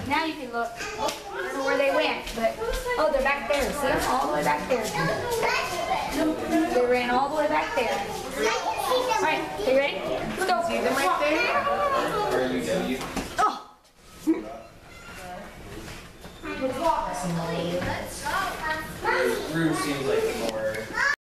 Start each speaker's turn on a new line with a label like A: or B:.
A: Now you can look. I don't know where they went, but oh, they're back there. See them all the way back there. They ran all the way back there. All right, you ready? Let's go.
B: See them right there?
A: Oh.
C: Rue seems like